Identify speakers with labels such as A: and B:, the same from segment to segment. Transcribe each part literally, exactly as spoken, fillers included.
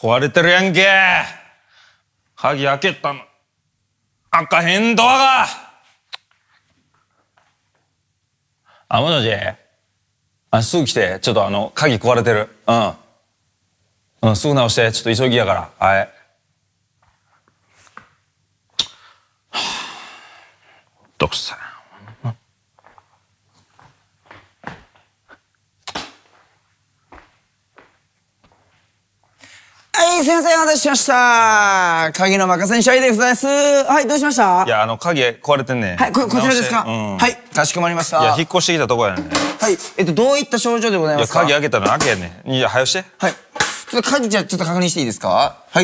A: 壊れてるやんけ。鍵開けたの開かへんドアが。あ、もしもし。あ、すぐ来て。ちょっとあの鍵壊れてる。うんうん、すぐ直して。ちょっと急ぎやから。はい。どくさい。
B: はい、すいません、お待たせしました。鍵の任せにしといてください。はい、どうしました？
A: いや、あの鍵壊れてんねん。
B: はい、こ、こちらですか？
A: うん、
B: はい、かしこまりました。
A: いや、引っ越してきたとこやねん。
B: はい、えっと、どういった症状でございますか？
A: いや、鍵開けたの開けやねん。いや、早よして。
B: はい。ちょっと鍵じゃ、ちょっと確認していいですか？はい。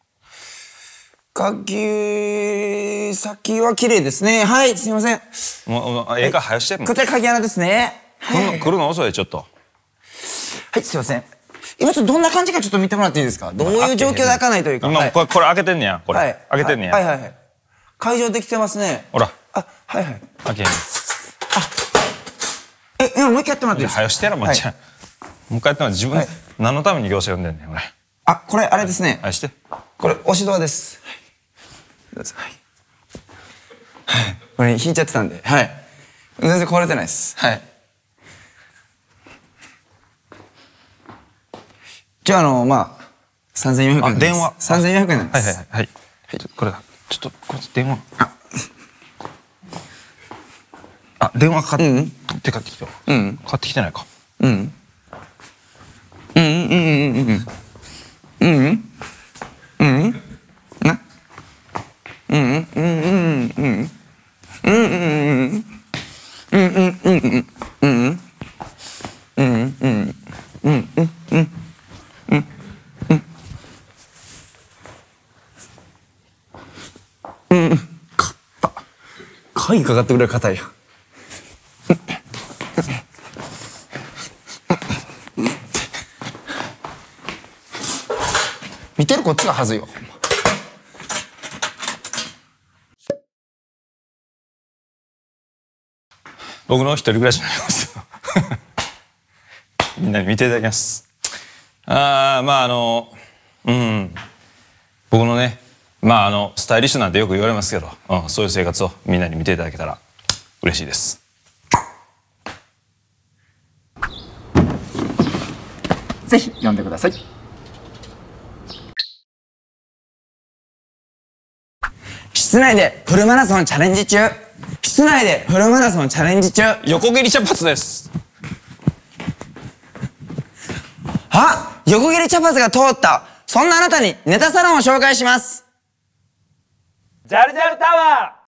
B: 鍵、先は綺麗ですね。はい、すいません。
A: もう、ええか、早よして。
B: こちら鍵穴ですね。
A: 来るの、来るの遅い、ちょっと。
B: はい、すいません。今ちょっとどんな感じかちょっと見てもらっていいですか？どういう状況で開かないというか。
A: 今、これ、これ開けてんねや、これ。
B: はい。
A: 開けてんねや。
B: はいはいはい。解錠できてますね。
A: ほら。
B: あ、はいはい。
A: 開けへん。
B: え、今もう一回やってもらっていいですか？
A: 早よしてやろ、もっちゃん。もう一回やってもらって、自分、何のために業者呼んでんねん、俺。
B: あ、これ、あれですね。
A: はい、して。
B: これ、押しドアです。どうぞ。はい。はい。これ、引いちゃってたんで。はい。全然壊れてないです。はい。じゃあ、あの、まあ、さんぜんよんひゃくえんです。
A: 電話。
B: さんぜんよんひゃくえんです。
A: はいはいはい。はい。これだ。ちょっと、これ、電話。
B: あ、
A: あ、電話かかって、
B: うん
A: てかってきた。
B: うん。
A: かかってきてないか。
B: うん。うんうんうんうんうん。うんうんな。うんうんうんうんうん。うんうんうんうん。うんうんうんうんうん。うんうんうんうん。うんうんうんうん。うんうんうん。かった。鍵かかってくれる硬いよ。見てるこっちがはずいよ。
A: 僕の一人暮らしになりますみんなに見ていただきます。ああ、まああのうん僕のね、まああのスタイリッシュなんてよく言われますけど、うん、そういう生活をみんなに見ていただけたら嬉しいです。
B: ぜひ読んでください。室内でフルマラソンチャレンジ中。室内でフルマラソンチャレンジ中。
A: 横切り茶髪です。
B: あ、横切り茶髪が通った。そんなあなたにネタサロンを紹介します。
A: ジャルジャルタワー。